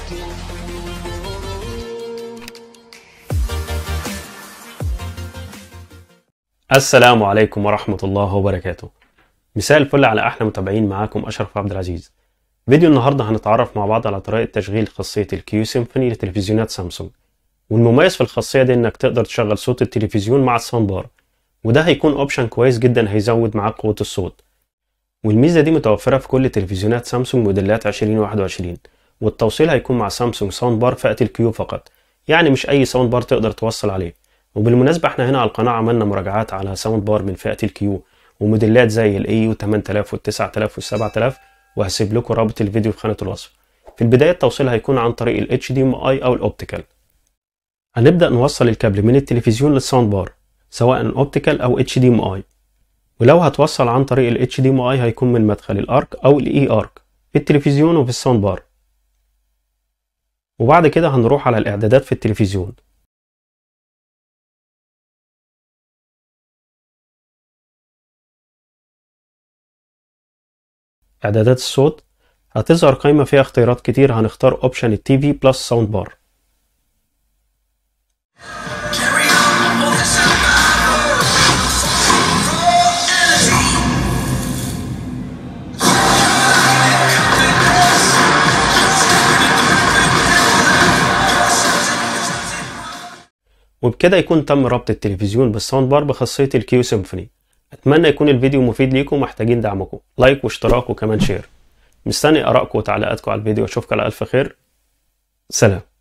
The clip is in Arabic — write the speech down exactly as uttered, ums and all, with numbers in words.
السلام عليكم ورحمة الله وبركاته. مساء الفل على أحلى متابعين، معاكم أشرف عبد العزيز. فيديو النهاردة هنتعرف مع بعض على طريقة تشغيل خاصية الكيو سيمفوني لتلفزيونات سامسونج. والمميز في الخاصية دي إنك تقدر تشغل صوت التلفزيون مع الساوند بار، وده هيكون اوبشن كويس جدا هيزود معاك قوة الصوت. والميزة دي متوفرة في كل تلفزيونات سامسونج موديلات عشرين واحد وعشرين، والتوصيل هيكون مع سامسونج ساوند بار فئة الكيو فقط، يعني مش أي ساوند بار تقدر توصل عليه. وبالمناسبة احنا هنا على القناة عملنا مراجعات على ساوند بار من فئة الكيو وموديلات زي الاي يو ثمانية آلاف وال تسعة آلاف وال سبعة آلاف، وهسيب لكم رابط الفيديو في خانة الوصف. في البداية التوصيل هيكون عن طريق ال اتش دي ام اي أو الأوبتيكال. هنبدأ نوصل الكابل من التلفزيون للساوند بار سواء اوبتيكال أو اتش دي ام اي، ولو هتوصل عن طريق ال اتش دي ام اي هيكون من مدخل الارك أو الاي ارك في التلفزيون وفي الساوند بار. وبعد كده هنروح على الإعدادات في التلفزيون. إعدادات الصوت هتظهر قائمة فيها اختيارات كتير، هنختار اوبشن التي في بلس ساوند بار. وبكده يكون تم ربط التلفزيون بالساوند بار بخاصية الكيو سيمفوني. اتمنى يكون الفيديو مفيد ليكم، محتاجين دعمكم، لايك واشتراك وكمان شير. مستني ارائكم وتعليقاتكم على الفيديو، اشوفكم على الف خير. سلام.